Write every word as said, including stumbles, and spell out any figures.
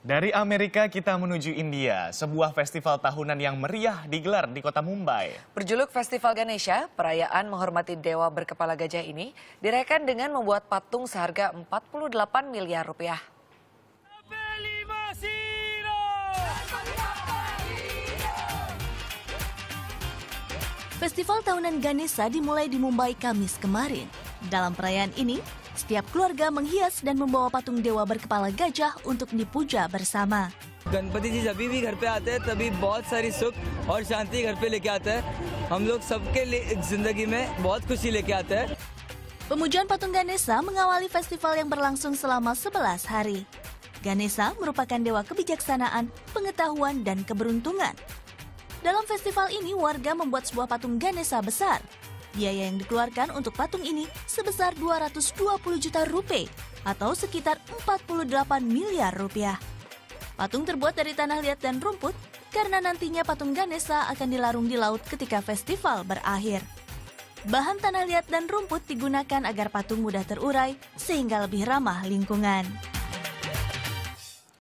Dari Amerika kita menuju India, sebuah festival tahunan yang meriah digelar di kota Mumbai. Berjuluk Festival Ganesha, perayaan menghormati dewa berkepala gajah ini dirayakan dengan membuat patung seharga empat puluh delapan miliar rupiah. Festival tahunan Ganesha dimulai di Mumbai Kamis kemarin. Dalam perayaan ini, setiap keluarga menghias dan membawa patung dewa berkepala gajah untuk dipuja bersama. Ganpati जी जब भी घर पे आते हैं तभी बहुत सारी सुख और शांति घर पे लेके आते हैं. हम लोग सबके जिंदगी में बहुत खुशी लेके आते हैं. Pemujaan patung Ganesha mengawali festival yang berlangsung selama sebelas hari. Ganesha merupakan dewa kebijaksanaan, pengetahuan, dan keberuntungan. Dalam festival ini, warga membuat sebuah patung Ganesha besar. Biaya yang dikeluarkan untuk patung ini sebesar dua ratus dua puluh juta rupiah atau sekitar empat puluh delapan miliar rupiah. Patung terbuat dari tanah liat dan rumput karena nantinya patung Ganesha akan dilarung di laut ketika festival berakhir. Bahan tanah liat dan rumput digunakan agar patung mudah terurai sehingga lebih ramah lingkungan.